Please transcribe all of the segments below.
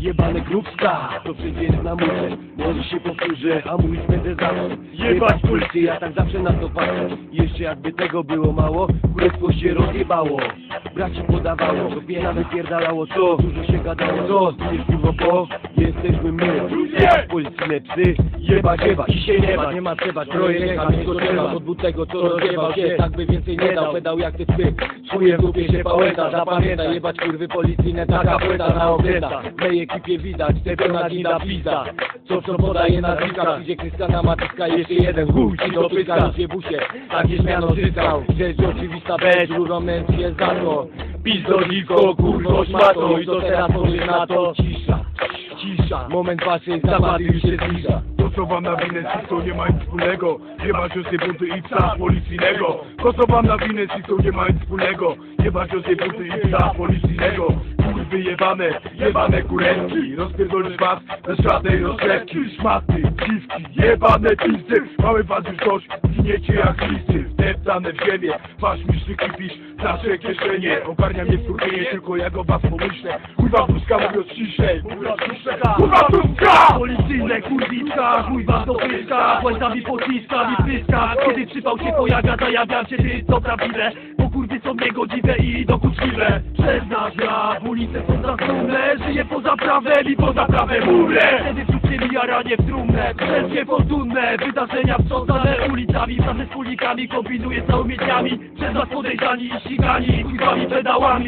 jebane krówka. To wszędzie jest na murze, może się powtórzę, a mówić będę zawsze. Jebać policję, ja tak zawsze na to patrzę. Jeszcze jakby tego było mało, królestwo się rozjebało. Braci podawało, to piena wypierdalało, co? Dużo się gadało, co? Zbierz kurwo po, jesteśmy my. Jebać policyjne psy, jebać, dzisiaj nie ma trzeba. Troje jechać, to trzeba, od butego co rozjebał się, tak by więcej nie dał. Pedał jak ty psy, czuje w dupie się pałeta. Zapamiętaj, jebać kurwy policyjne, taka płyta na obieta. W mej ekipie widać, tego nagina pizza. Co podaje nazwiska, przyjdzie Krystiana Matyska. Jeszcze jeden chuj ci do pyska, rozjebusie, takie śmiano zyskał. Rzecz oczywista, bez ruromęc jest za to. Pizdo dziwko, kurwo szmato. I to teraz powiesz na to. Cisza, moment waszej zabawy już się zbliża. To co wam na winę, to nie ma nic wspólnego. Nie ma ciosy bunty i psa policyjnego. To co wam na winę, to nie ma nic wspólnego. Nie ma ciosy bunty i psa policyjnego. Kurwy jebane kurewki. Rozpierdolisz was bez żadnej rozgrzewki. Szmaty, dziwki, jebane pizdy. Mamy was już dość, giniecie jak listy. Wdeptane w ziemię, wasz miszczyki pisz nasze kieszenie. Ogarnia mnie wkurwienie, tylko jak o was pomyślę. Kurwa bruska mówiąc ciszej. Kurwa bruska! Policyjne kurwiska, chuj was do pyska. Płajcami pociskami pyska. Kiedy przypał się pojawia, zajawiam się ty, co prawdziwe. Bo kurwy są niegodziwe i dokuczliwe. Przyznasz, ja w ulicę są zasłonne. Żyję poza prawem i poza prawem umrę. Wtedy wrzucie mi jaranie w trumnę. Przez niefortunne wydarzenia wstrząsane ulicami. Wraz ze wspólnikami kombinuję z całymieciami. Przez was podejrzani i ścigani kurwami pedałami.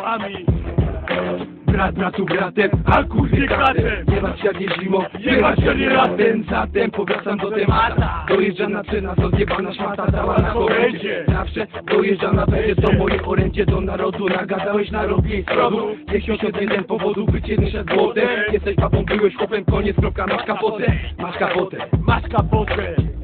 Brat bratu bratem, a kurwie kratem. Nie ma się nie zimą, nie ma się nie razem. Zatem powracam do tematu. Dojeżdża na nas odjebana szmata, dała na orędzie. Zawsze dojeżdża na będzie to moje orędzie do narodu. Nagadałeś na robię zrodu. 1001 powodów być jeden szedł błotem. Jesteś babą, byłeś chłopem, koniec, kropka, masz kapotę. Masz kapotę.